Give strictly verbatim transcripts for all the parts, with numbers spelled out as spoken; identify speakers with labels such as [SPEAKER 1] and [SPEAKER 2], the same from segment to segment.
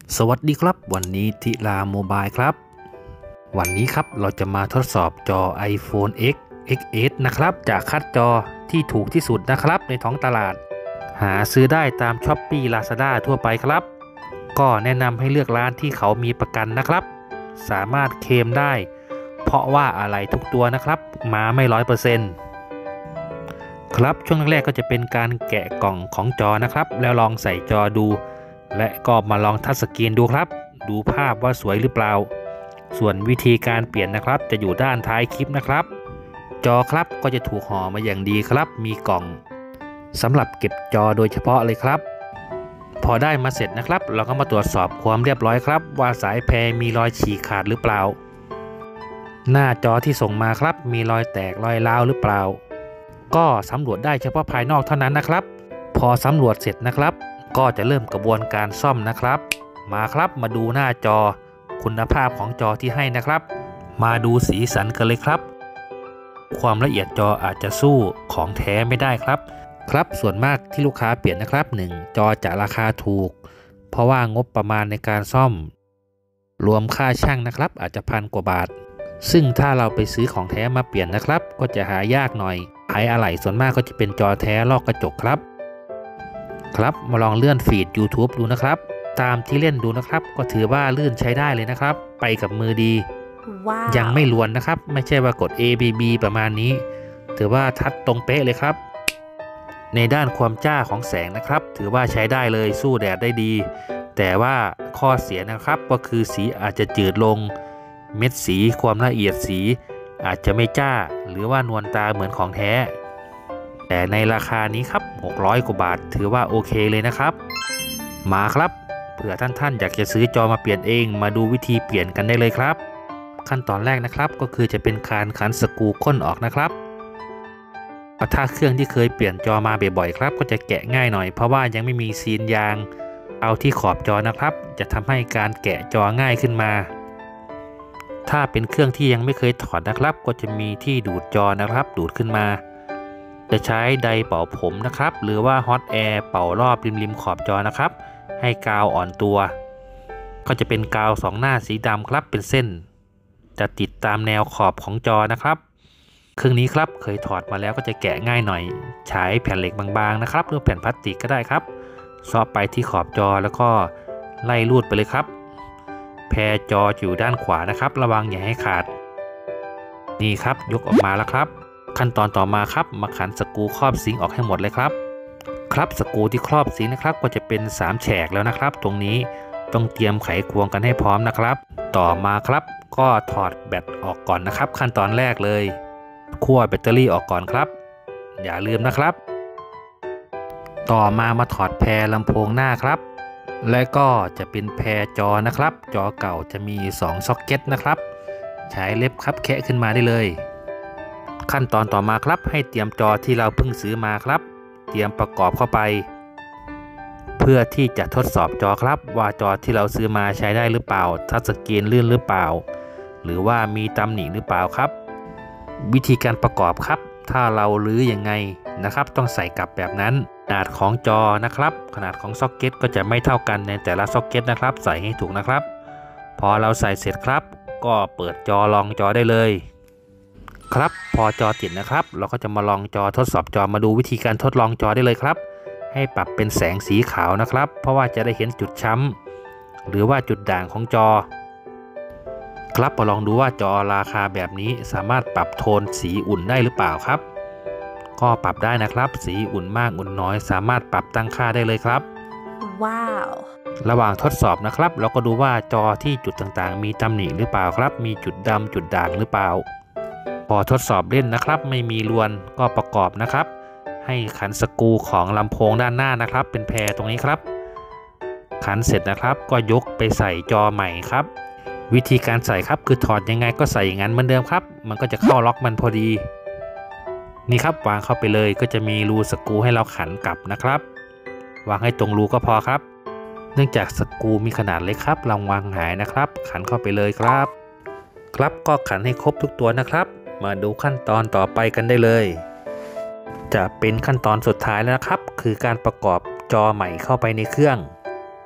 [SPEAKER 1] สวัสดีครับวันนี้ทิลาโมบายครับวันนี้ครับเราจะมาทดสอบจอ iPhone X เอ็กซ์ เอส นะครับจากคัดจอที่ถูกที่สุดนะครับในท้องตลาดหาซื้อได้ตาม Shopee Lazada ทั่วไปครับก็แนะนำให้เลือกร้านที่เขามีประกันนะครับสามารถเคลมได้เพราะว่าอะไรทุกตัวนะครับมาไม่ ร้อยเปอร์เซ็นต์ ครับช่วงแรกๆก็จะเป็นการแกะกล่องของจอนะครับแล้วลองใส่จอดูและก็มาลองทัชสกรีนดูครับดูภาพว่าสวยหรือเปล่าส่วนวิธีการเปลี่ยนนะครับจะอยู่ด้านท้ายคลิปนะครับจอครับก็จะถูกห่อมาอย่างดีครับมีกล่องสำหรับเก็บจอโดยเฉพาะเลยครับพอได้มาเสร็จนะครับเราก็มาตรวจสอบความเรียบร้อยครับว่าสายแพรมีรอยฉีกขาดหรือเปล่าหน้าจอที่ส่งมาครับมีรอยแตกรอยร้าวหรือเปล่าก็สำรวจได้เฉพาะภายนอกเท่านั้นนะครับพอสำรวจเสร็จนะครับก็จะเริ่มกระบวนการซ่อมนะครับมาครับมาดูหน้าจอคุณภาพของจอที่ให้นะครับมาดูสีสันกันเลยครับความละเอียดจออาจจะสู้ของแท้ไม่ได้ครับครับส่วนมากที่ลูกค้าเปลี่ยนนะครับหนึ่งจอจะราคาถูกเพราะว่างบประมาณในการซ่อมรวมค่าช่างนะครับอาจจะพันกว่าบาทซึ่งถ้าเราไปซื้อของแท้มาเปลี่ยนนะครับก็จะหายากหน่อยขายอะไหล่ส่วนมากก็จะเป็นจอแท้ลอกกระจกครับครับมาลองเลื่อนฟีด YouTube ดูนะครับตามที่เล่นดูนะครับก็ถือว่าลื่นใช้ได้เลยนะครับไปกับมือดี wow. ยังไม่ลวนนะครับไม่ใช่ว่ากด A B B ประมาณนี้ถือว่าทัดตรงเป๊ะเลยครับในด้านความจ้าของแสงนะครับถือว่าใช้ได้เลยสู้แดดได้ดีแต่ว่าข้อเสียนะครับก็คือสีอาจจะจืดลงเม็ดสีความละเอียดสีอาจจะไม่จ้าหรือว่านวลตาเหมือนของแท้แต่ในราคานี้ครับหกร้อยกว่าบาทถือว่าโอเคเลยนะครับมาครับเผื่อท่านท่านอยากจะซื้อจอมาเปลี่ยนเองมาดูวิธีเปลี่ยนกันได้เลยครับขั้นตอนแรกนะครับก็คือจะเป็นการขันสกรูก้นออกนะครับถ้าเครื่องที่เคยเปลี่ยนจอมาบ่อยๆครับก็จะแกะง่ายหน่อยเพราะว่ายังไม่มีซีนยางเอาที่ขอบจอนะครับจะทำให้การแกะจอง่ายขึ้นมาถ้าเป็นเครื่องที่ยังไม่เคยถอดนะครับก็จะมีที่ดูดจอนะครับดูดขึ้นมาจะใช้ไดร์เป่าผมนะครับหรือว่าฮอตแอร์เป่ารอบริมๆขอบจอนะครับให้กาวอ่อนตัวก็จะเป็นกาวสองหน้าสีดำครับเป็นเส้นจะติดตามแนวขอบของจอนะครับเครื่องนี้ครับเคยถอดมาแล้วก็จะแกะง่ายหน่อยใช้แผ่นเหล็กบางๆนะครับหรือแผ่นพลาสติกก็ได้ครับซอฟไปที่ขอบจอแล้วก็ไล่รูดไปเลยครับแพรจออยู่ด้านขวานะครับระวังอย่าให้ขาดนี่ครับยกออกมาแล้วครับขั้นตอนต่อมาครับมาขันสกรูครอบซิงค์ออกให้หมดเลยครับครับสกรูที่ครอบซิงค์นะครับก็จะเป็นสามแฉกแล้วนะครับตรงนี้ต้องเตรียมไขควงกันให้พร้อมนะครับต่อมาครับก็ถอดแบตออกก่อนนะครับขั้นตอนแรกเลยคั่วแบตเตอรี่ออกก่อนครับอย่าลืมนะครับต่อมามาถอดแพรลำโพงหน้าครับและก็จะเป็นแพรจอนะครับจอเก่าจะมีสองซ็อกเก็ตนะครับใช้เล็บคับแคะขึ้นมาได้เลยขั้นตอนต่อมาครับให้เตรียมจอที่เราเพิ่งซื้อมาครับเตรียมประกอบเข้าไปเพื่อที่จะทดสอบจอครับว่าจอที่เราซื้อมาใช้ได้หรือเปล่าทัชสกรีนลื่นหรือเปล่าหรือว่ามีตำหนิหรือเปล่าครับวิธีการประกอบครับถ้าเราลื้อยังไงนะครับต้องใส่กลับแบบนั้นขนาดของจอนะครับขนาดของซ็อกเก็ตก็จะไม่เท่ากันในแต่ละซ็อกเก็ตนะครับใส่ให้ถูกนะครับพอเราใส่เสร็จครับก็เปิดจอลองจอได้เลยครับพอจอติดนะครับเราก็จะมาลองจอทดสอบจอมาดูวิธีการทดลองจอได้เลยครับให้ปรับเป็นแสงสีขาวนะครับเพราะว่าจะได้เห็นจุดช้ำหรือว่าจุดด่างของจอครับมาลองดูว่าจอราคาแบบนี้สามารถปรับโทนสีอุ่นได้หรือเปล่าครับก็ปรับได้นะครับสีอุ่นมากอุ่นน้อยสามารถปรับตั้งค่าได้เลยครับว้าวระหว่างทดสอบนะครับเราก็ดูว่าจอที่จุดต่างๆมีตำหนิหรือเปล่าครับมีจุดดำจุดด่างหรือเปล่าพอทดสอบเล่นนะครับไม่มีรวนก็ประกอบนะครับให้ขันสกรูของลำโพงด้านหน้านะครับเป็นแพรตรงนี้ครับขันเสร็จนะครับก็ยกไปใส่จอใหม่ครับวิธีการใส่ครับคือถอดยังไงก็ใส่อย่างนั้นเหมือนเดิมครับมันก็จะเข้าล็อกมันพอดีนี่ครับวางเข้าไปเลยก็จะมีรูสกรูให้เราขันกลับนะครับวางให้ตรงรูก็พอครับเนื่องจากสกรูมีขนาดเล็กครับลองวางหายนะครับขันเข้าไปเลยครับครับก็ขันให้ครบทุกตัวนะครับมาดูขั้นตอนต่อไปกันได้เลยจะเป็นขั้นตอนสุดท้ายแล้วนะครับคือการประกอบจอใหม่เข้าไปในเครื่อง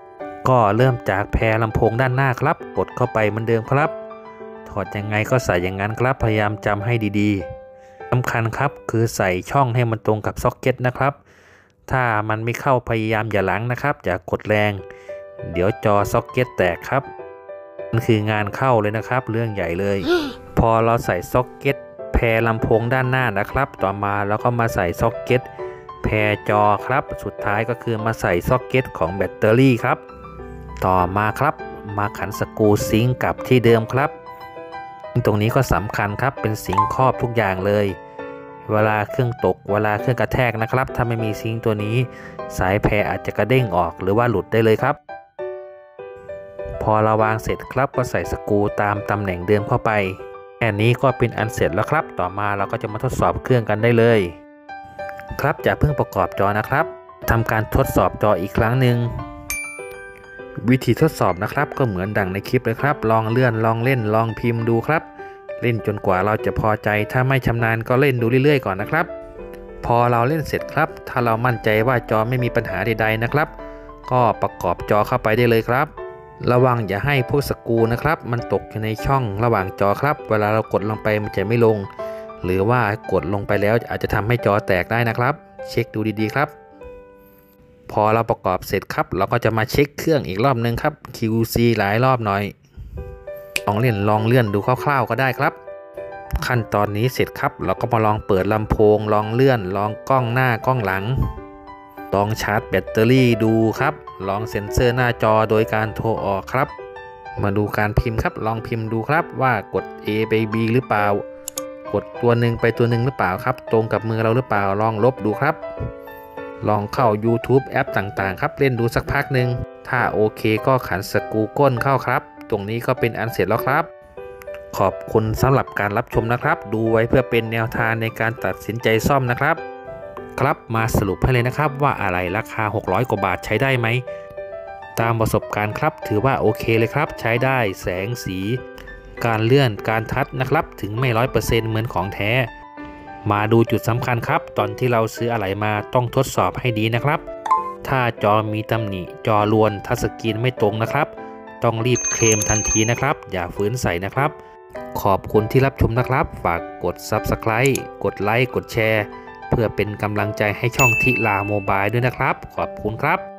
[SPEAKER 1] ก็เริ่มจากแพรลำโพงด้านหน้าครับกดเข้าไปเหมือนเดิมครับถอดยังไงก็ใส่อย่างนั้นครับพยายามจำให้ดีๆสำคัญครับคือใส่ช่องให้มันตรงกับซ็อกเก็ตนะครับถ้ามันไม่เข้าพยายามอย่าหลังนะครับอย่ากดแรงเดี๋ยวจอซ็อกเก็ตแตกครับมันคืองานเข้าเลยนะครับเรื่องใหญ่เลย พอเราใส่ซ็อกเก็ตแพรลำโพงด้านหน้านะครับต่อมาเราก็มาใส่ซ็อกเก็ตแพรจอครับสุดท้ายก็คือมาใส่ซ็อกเก็ตของแบตเตอรี่ครับต่อมาครับมาขันสกรูซิงค์กลับที่เดิมครับตรงนี้ก็สำคัญครับเป็นซิงค์ครอบทุกอย่างเลยเวลาเครื่องตกเวลาเครื่องกระแทกนะครับถ้าไม่มีซิงค์ตัวนี้สายแพรอาจจะกระเด้งออกหรือว่าหลุดได้เลยครับพอเราวางเสร็จครับก็ใส่สกรูตามตำแหน่งเดิมเข้าไปแค่นี้ก็เป็นอันเสร็จแล้วครับต่อมาเราก็จะมาทดสอบเครื่องกันได้เลยครับอย่าเพิ่งประกอบจอนะครับทำการทดสอบจออีกครั้งหนึ่งวิธีทดสอบนะครับก็เหมือนดังในคลิปเลยครับลองเลื่อนลองเล่นลองพิมพ์ดูครับเล่นจนกว่าเราจะพอใจถ้าไม่ชำนาญก็เล่นดูเรื่อยๆก่อนนะครับพอเราเล่นเสร็จครับถ้าเรามั่นใจว่าจอไม่มีปัญหาใดๆนะครับก็ประกอบจอเข้าไปได้เลยครับระวังอย่าให้พวกสกรูนะครับมันตกอยู่ในช่องระหว่างจอครับเวลาเรากดลงไปมันจะไม่ลงหรือว่ากดลงไปแล้วอาจจะทำให้จอแตกได้นะครับเช็คดูดีๆครับพอเราประกอบเสร็จครับเราก็จะมาเช็คเครื่องอีกรอบนึงครับ คิว ซี หลายรอบหน่อยลองเล่นลองเลื่อนดูคร่าวๆก็ได้ครับขั้นตอนนี้เสร็จครับเราก็มาลองเปิดลำโพงลองเลื่อนลองกล้องหน้ากล้องหลังลองชาร์จแบตเตอรี่ดูครับลองเซ็นเซอร์หน้าจอโดยการโทรออกครับมาดูการพิมพ์ครับลองพิมพ์ดูครับว่ากด A ไป B หรือเปล่ากดตัวหนึ่งไปตัวหนึ่งหรือเปล่าครับตรงกับมือเราหรือเปล่าลองลบดูครับลองเข้า YouTube แอปต่างๆครับเล่นดูสักพักหนึ่งถ้าโอเคก็ขันสกรูก้นเข้าครับตรงนี้ก็เป็นอันเสร็จแล้วครับขอบคุณสำหรับการรับชมนะครับดูไว้เพื่อเป็นแนวทางในการตัดสินใจซ่อมนะครับครับมาสรุปให้เลยนะครับว่าอะไรราคาหกร้อยกว่าบาทใช้ได้ไหมตามประสบการณ์ครับถือว่าโอเคเลยครับใช้ได้แสงสีการเลื่อนการทัชนะครับถึงไม่ ร้อยเปอร์เซ็นต์ เหมือนของแท้มาดูจุดสำคัญครับตอนที่เราซื้ออะไรมาต้องทดสอบให้ดีนะครับถ้าจอมีตำหนิจอรวนทัชสกรีนไม่ตรงนะครับต้องรีบเคลมทันทีนะครับอย่าฝืนใส่นะครับขอบคุณที่รับชมนะครับฝากกด ซับสไครบ์ กดไลค์กดแชร์เพื่อเป็นกำลังใจให้ช่องทิลาโมบายด้วยนะครับขอบคุณครับ